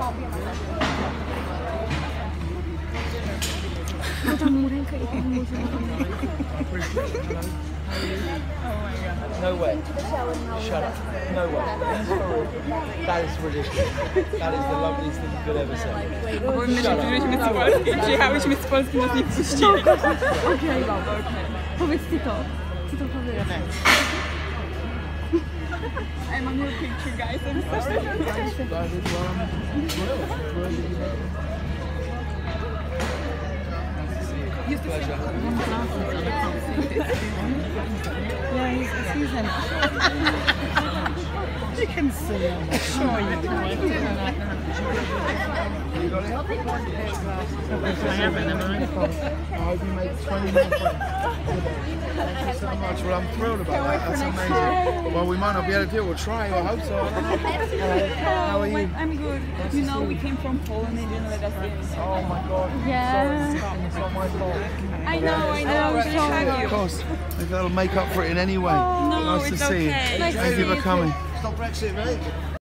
No way. Shut up. No way. That is ridiculous. That is the loveliest thing you could ever say. Bo my się przyjechaliśmy z Polski, przyjechałyśmy z Polski, nas nie wpuścili. Okej, powiedz ty to. Co to powiedz? I'm on your picture, guys. I'm Yeah, he's in. You can see him. Sure you can. I hope you make 20 more friends. Thank you so much. Well, I'm thrilled about that. That's amazing. Well, we might not be able to do it. We'll try. I hope so. How are you? I'm good. You know, we came from Poland and didn't let us in. Oh my God. Yeah. Sorry. It's not my fault. I know. Of course. Maybe that'll make up for it in any way. No, nice to it's see you. okay. Thank you for coming. Stop Brexit, mate.